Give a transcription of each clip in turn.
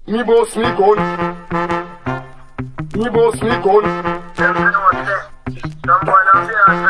Me boss me gun. Me boss me gun. Them know say someone out here has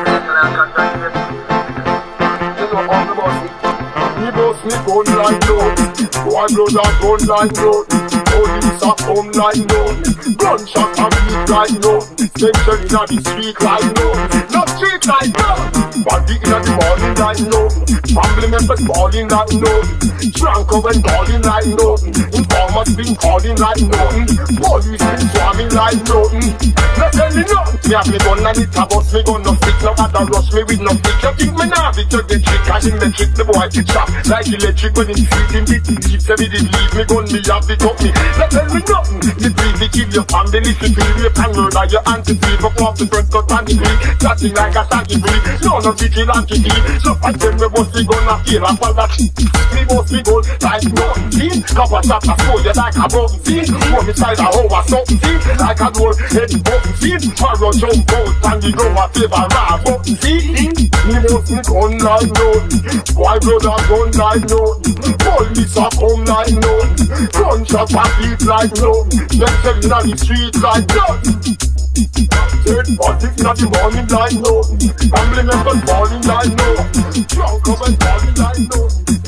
You know how me boss me. Me boss me gun like no. Boy brother gun like no. Police a come like no. Gunshot and beat like no. Station inna the street like no. No street like no. Body inna the morning like no. Family members calling like no. Drunk up and calling like no. Informers been calling like no. Police been swarming like no. No tell me no. Me have me gun and it a bust me gun no stick. No other rush me with no stick. You think me nah it you get trick. As in the trick the boy get shot like electric when him feet him bit deep. Say me did leave me gun me have it up me. No tell me nothing. The breeze kill your family. If you feel rape and murder your auntie free. Fuck off the front cut and the free. Chatting like a saggy free. No vigilante key. So I tell me what's the gun a kill and fall that. Me boss me gun like nothing see. Copper shot a slow you like a broken see. Throw me side a hoe or something see. Like a door head button see. Marrow jump out and the go a favor raw button see. Me boss me gun like nothing. Boy brother gun like nothing. Police a come like nothing. Gunshot a beat like nothing. Them selling on the street like nothing. Dead body inna the morning like nothing. Family members falling like nothing. Drunk up and falling like nothing.